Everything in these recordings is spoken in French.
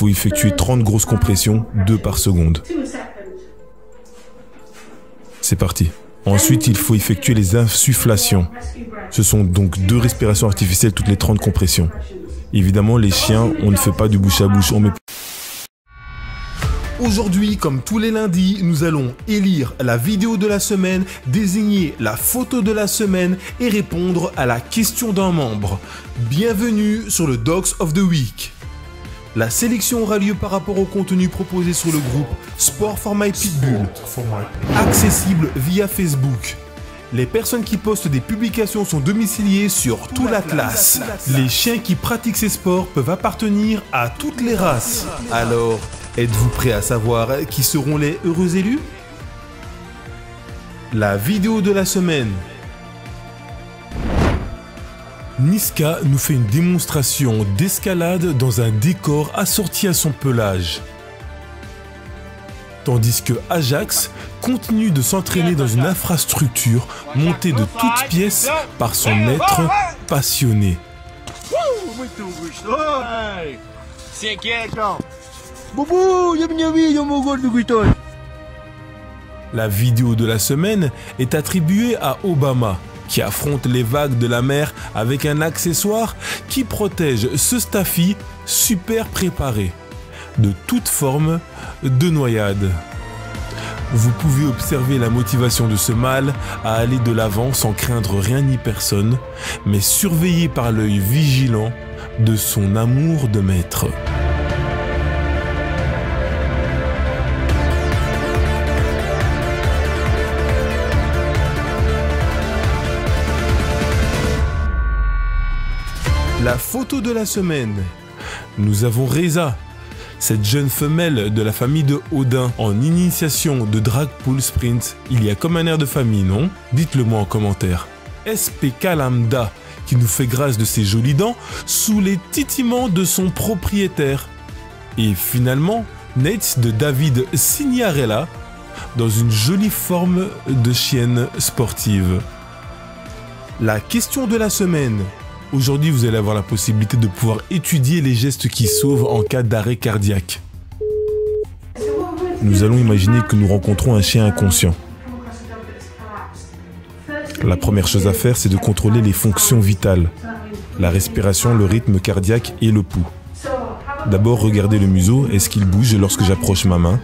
faut effectuer 30 grosses compressions, 2 par seconde. C'est parti. Ensuite, il faut effectuer les insufflations. Ce sont donc 2 respirations artificielles toutes les 30 compressions. Évidemment, les chiens, on ne fait pas du bouche à bouche, on met... Aujourd'hui, comme tous les lundis, nous allons élire la vidéo de la semaine, désigner la photo de la semaine et répondre à la question d'un membre. Bienvenue sur le Dogs of the Week. La sélection aura lieu par rapport au contenu proposé sur le groupe Sport for My Pitbull, accessible via Facebook. Les personnes qui postent des publications sont domiciliées sur toute la classe. Les chiens qui pratiquent ces sports peuvent appartenir à toutes les races. Alors, êtes-vous prêts à savoir qui seront les heureux élus? La vidéo de la semaine. Niska nous fait une démonstration d'escalade dans un décor assorti à son pelage. Tandis que Ajax continue de s'entraîner dans une infrastructure montée de toutes pièces par son maître passionné. La vidéo de la semaine est attribuée à Obama, qui affronte les vagues de la mer avec un accessoire qui protège ce staffy super préparé de toute forme de noyade. Vous pouvez observer la motivation de ce mâle à aller de l'avant sans craindre rien ni personne, mais surveillé par l'œil vigilant de son amour de maître. La photo de la semaine. Nous avons Reza, cette jeune femelle de la famille de Odin en initiation de Dragpool Sprint. Il y a comme un air de famille, non? Dites-le moi en commentaire. SPK Lambda qui nous fait grâce de ses jolies dents sous les titillements de son propriétaire. Et finalement, Nate de David Signorella dans une jolie forme de chienne sportive. La question de la semaine. Aujourd'hui, vous allez avoir la possibilité de pouvoir étudier les gestes qui sauvent en cas d'arrêt cardiaque. Nous allons imaginer que nous rencontrons un chien inconscient. La première chose à faire, c'est de contrôler les fonctions vitales. La respiration, le rythme cardiaque et le pouls. D'abord, regardez le museau. Est-ce qu'il bouge lorsque j'approche ma main?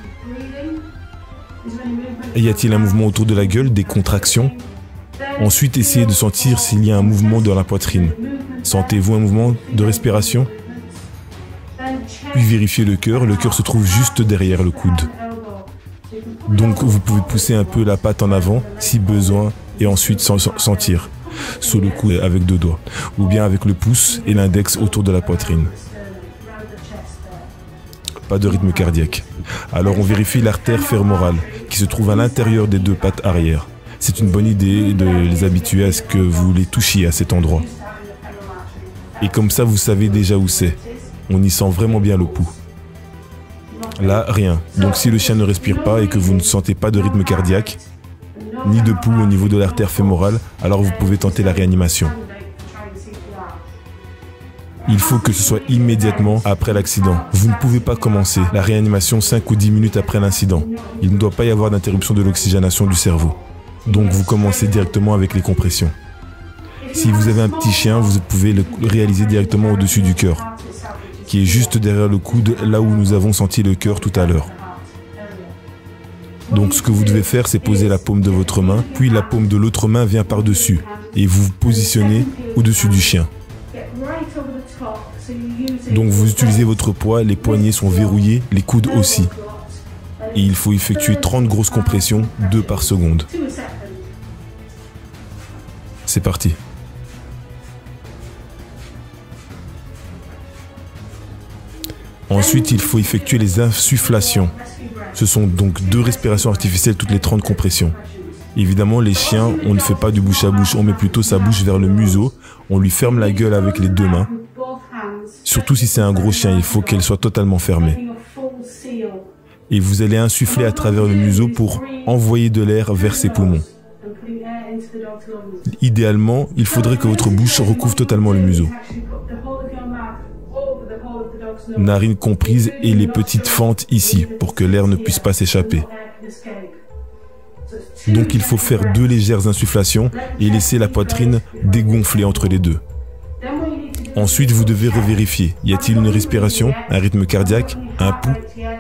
Y a-t-il un mouvement autour de la gueule, des contractions? Ensuite, essayez de sentir s'il y a un mouvement dans la poitrine. Sentez-vous un mouvement de respiration? Puis vérifiez le cœur se trouve juste derrière le coude. Donc vous pouvez pousser un peu la patte en avant si besoin et ensuite sentir sur le coude avec 2 doigts ou bien avec le pouce et l'index autour de la poitrine. Pas de rythme cardiaque. Alors on vérifie l'artère fémorale qui se trouve à l'intérieur des 2 pattes arrière. C'est une bonne idée de les habituer à ce que vous les touchiez à cet endroit. Et comme ça, vous savez déjà où c'est. On y sent vraiment bien le pouls. Là, rien. Donc si le chien ne respire pas et que vous ne sentez pas de rythme cardiaque, ni de pouls au niveau de l'artère fémorale, alors vous pouvez tenter la réanimation. Il faut que ce soit immédiatement après l'accident. Vous ne pouvez pas commencer la réanimation 5 ou 10 minutes après l'incident. Il ne doit pas y avoir d'interruption de l'oxygénation du cerveau. Donc vous commencez directement avec les compressions. Si vous avez un petit chien, vous pouvez le réaliser directement au-dessus du cœur, qui est juste derrière le coude, là où nous avons senti le cœur tout à l'heure. Donc ce que vous devez faire, c'est poser la paume de votre main, puis la paume de l'autre main vient par-dessus, et vous vous positionnez au-dessus du chien. Donc vous utilisez votre poids, les poignets sont verrouillés, les coudes aussi. Et il faut effectuer 30 grosses compressions, 2 par seconde. C'est parti. Ensuite, il faut effectuer les insufflations. Ce sont donc 2 respirations artificielles toutes les 30 compressions. Évidemment, les chiens, on ne fait pas du bouche à bouche, on met plutôt sa bouche vers le museau, on lui ferme la gueule avec les 2 mains. Surtout si c'est un gros chien, il faut qu'elle soit totalement fermée. Et vous allez insuffler à travers le museau pour envoyer de l'air vers ses poumons. Idéalement, il faudrait que votre bouche recouvre totalement le museau. narines comprises et les petites fentes ici pour que l'air ne puisse pas s'échapper. Donc il faut faire 2 légères insufflations et laisser la poitrine dégonfler entre les deux. Ensuite, vous devez revérifier. Y a-t-il une respiration, un rythme cardiaque, un pouls?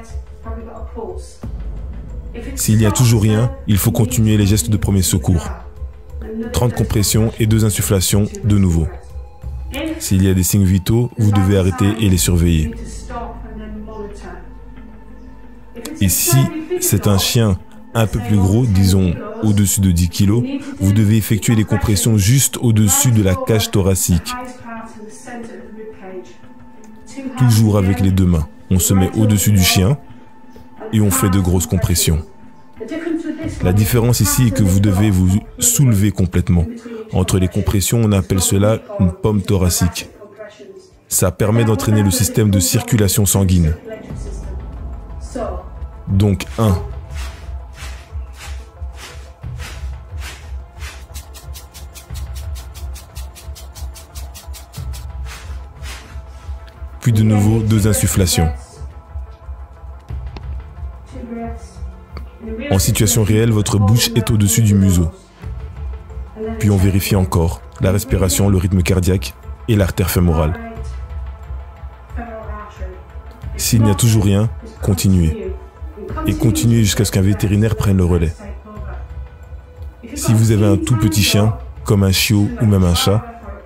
S'il n'y a toujours rien, il faut continuer les gestes de premier secours. 30 compressions et 2 insufflations de nouveau. S'il y a des signes vitaux, vous devez arrêter et les surveiller. Et si c'est un chien un peu plus gros, disons au-dessus de 10 kg, vous devez effectuer les compressions juste au-dessus de la cage thoracique. Toujours avec les 2 mains. On se met au-dessus du chien et on fait de grosses compressions. La différence ici est que vous devez vous soulever complètement. Entre les compressions, on appelle cela une pomme thoracique. Ça permet d'entraîner le système de circulation sanguine. Donc 1. Puis de nouveau 2 insufflations. En situation réelle, votre bouche est au-dessus du museau. Puis on vérifie encore la respiration, le rythme cardiaque et l'artère fémorale. S'il n'y a toujours rien, continuez. Et continuez jusqu'à ce qu'un vétérinaire prenne le relais. Si vous avez un tout petit chien, comme un chiot ou même un chat,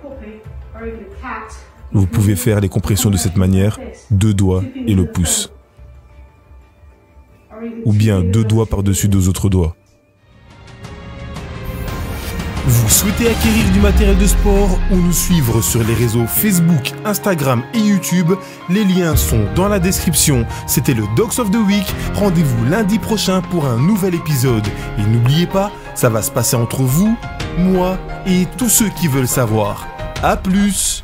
vous pouvez faire les compressions de cette manière, 2 doigts et le pouce. Ou bien 2 doigts par-dessus 2 autres doigts. Vous souhaitez acquérir du matériel de sport ou nous suivre sur les réseaux Facebook, Instagram et YouTube? Les liens sont dans la description. C'était le Dogs of the Week. Rendez-vous lundi prochain pour un nouvel épisode. Et n'oubliez pas, ça va se passer entre vous, moi et tous ceux qui veulent savoir. À plus!